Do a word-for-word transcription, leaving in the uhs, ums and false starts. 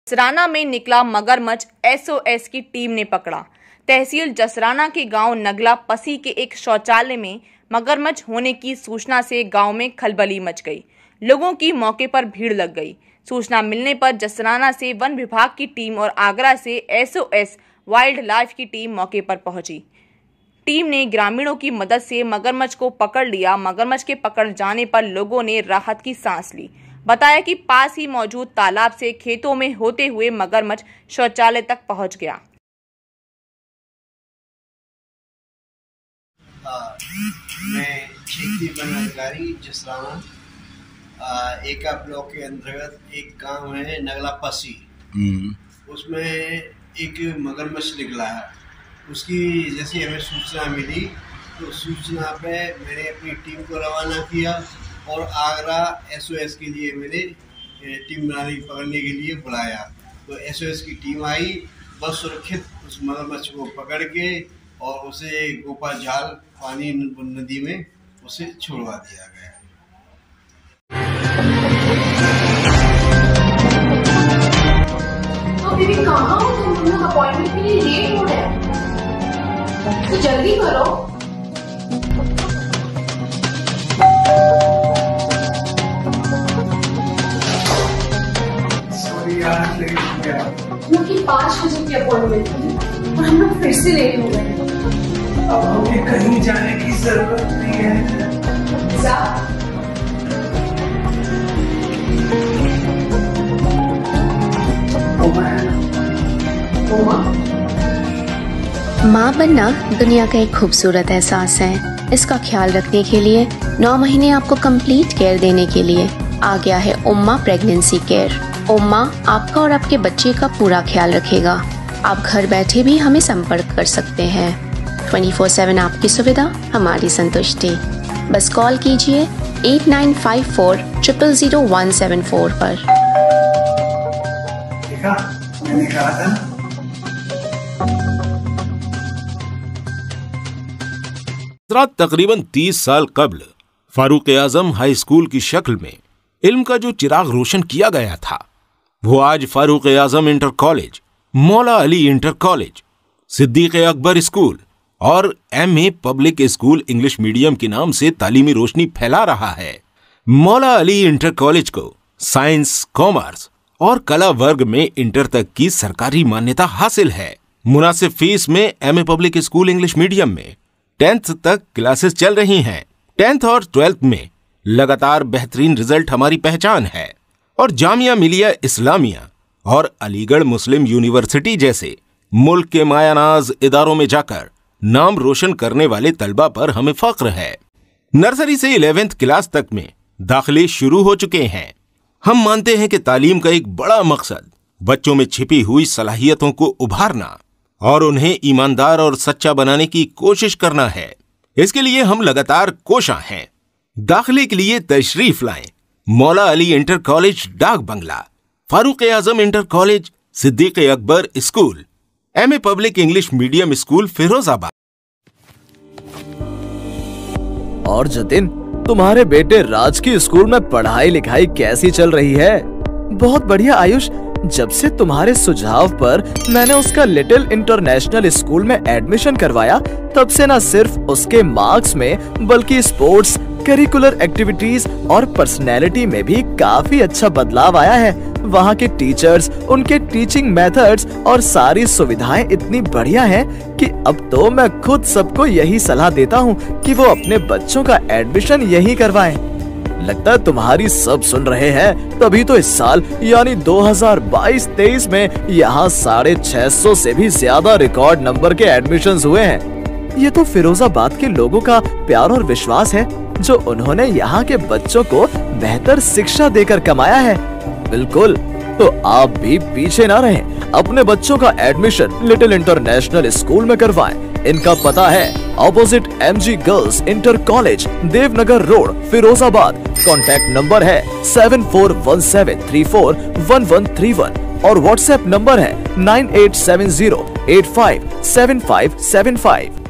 जसराना में निकला मगरमच्छ, एसओएस की टीम ने पकड़ा। तहसील जसराना के गांव नगला पसी के एक शौचालय में मगरमच्छ होने की सूचना से गांव में खलबली मच गई। लोगों की मौके पर भीड़ लग गई। सूचना मिलने पर जसराना से वन विभाग की टीम और आगरा से एसओएस वाइल्ड लाइफ की टीम मौके पर पहुंची। टीम ने ग्रामीणों की मदद से मगरमच्छ को पकड़ लिया। मगरमच्छ के पकड़ जाने पर लोगों ने राहत की सांस ली। बताया कि पास ही मौजूद तालाब से खेतों में होते हुए मगरमच्छ शौचालय तक पहुंच गया। आ, मैं खेती वन अधिकारी जसराना एका ब्लॉक के अंतर्गत एक गांव है नगला पसी, उसमें एक मगरमच्छ निकला है। उसकी जैसे हमें सूचना मिली तो सूचना पे मैंने अपनी टीम को रवाना किया और आगरा एसओएस के लिए मैंने टीम बनाने पकड़ने के लिए बुलाया। तो एसओएस की टीम आई, बस सुरक्षित उस मगरमच्छ को पकड़ के और उसे गोपा झाल पानी नदी में उसे छोड़वा दिया गया। तो दीदी कहाँ हो तुम? हम लोग अपॉइंटमेंट के लिए लेट हो रहे हैं, तो जल्दी करो। क्योंकि पाँच बजे की अपॉइंटमेंट थी और हम लोग फिर से लेट हो गए। अब हमें कहीं जाने की जरूरत नहीं है। जा। माँ बनना दुनिया का एक खूबसूरत एहसास है। इसका ख्याल रखने के लिए नौ महीने आपको कंप्लीट केयर देने के लिए आ गया है उम्मा प्रेगनेंसी केयर। उम्मा आपका और आपके बच्चे का पूरा ख्याल रखेगा। आप घर बैठे भी हमें संपर्क कर सकते हैं। चौबीस सात आपकी सुविधा, हमारी संतुष्टि। बस कॉल कीजिए eight nine five four triple zero one seven four पर। देखा, मैंने कहा था। तकरीबन तीस साल कबल फारूक आजम हाई स्कूल की शक्ल में इल्म का जो चिराग रोशन किया गया था, वो आज Farooq Azam inter college, Maula Ali inter college, Siddiq Akbar school और M A public school English medium के नाम से तालीमी रोशनी फैला रहा है। मौला अली इंटर कॉलेज को साइंस, कॉमर्स और कला वर्ग में इंटर तक की सरकारी मान्यता हासिल है। मुनासिब फीस में M A public school English medium में टेंथ तक क्लासेस चल रही हैं। टेंथ और ट्वेल्थ में लगातार बेहतरीन रिजल्ट हमारी पहचान है और जामिया मिलिया इस्लामिया और अलीगढ़ मुस्लिम यूनिवर्सिटी जैसे मुल्क के मायानाज इदारों में जाकर नाम रोशन करने वाले तलबा पर हमें फख्र है। नर्सरी से इलेवेंथ क्लास तक में दाखिले शुरू हो चुके हैं। हम मानते हैं कि तालीम का एक बड़ा मकसद बच्चों में छिपी हुई सलाहियतों को उभारना और उन्हें ईमानदार और सच्चा बनाने की कोशिश करना है। इसके लिए हम लगातार कोशां हैं। दाखिले के लिए तशरीफ लाएं मौला Ali inter college Dak Bangla, Farooq Azam inter college, Siddiq Akbar school, M A public English medium school Firozabad. और जतिन, तुम्हारे बेटे राज की स्कूल में पढ़ाई लिखाई कैसी चल रही है? बहुत बढ़िया आयुष। जब से तुम्हारे सुझाव पर मैंने उसका लिटिल इंटरनेशनल स्कूल में एडमिशन करवाया, तब से न सिर्फ उसके मार्क्स में बल्कि स्पोर्ट्स, करिकुलर एक्टिविटीज और पर्सनैलिटी में भी काफी अच्छा बदलाव आया है। वहाँ के टीचर्स, उनके टीचिंग मेथड्स और सारी सुविधाएं इतनी बढ़िया हैं कि अब तो मैं खुद सबको यही सलाह देता हूँ कि वो अपने बच्चों का एडमिशन यहीं करवाएं। लगता है तुम्हारी सब सुन रहे हैं, तभी तो इस साल यानी दो हज़ार बाईस तेईस में यहाँ साढ़े छह सौ से भी ज्यादा रिकॉर्ड नंबर के एडमिशंस हुए हैं। ये तो फिरोजाबाद के लोगों का प्यार और विश्वास है, जो उन्होंने यहाँ के बच्चों को बेहतर शिक्षा देकर कमाया है। बिल्कुल, तो आप भी पीछे ना रहें, अपने बच्चों का एडमिशन लिटिल इंटरनेशनल स्कूल में करवाएं। इनका पता है opposite MG girls inter college, Devnagar road, Firozabad. Contact number है seven four one seven three four one one three one और व्हाट्सएप नंबर है nine eight seven zero eight five seven five seven five.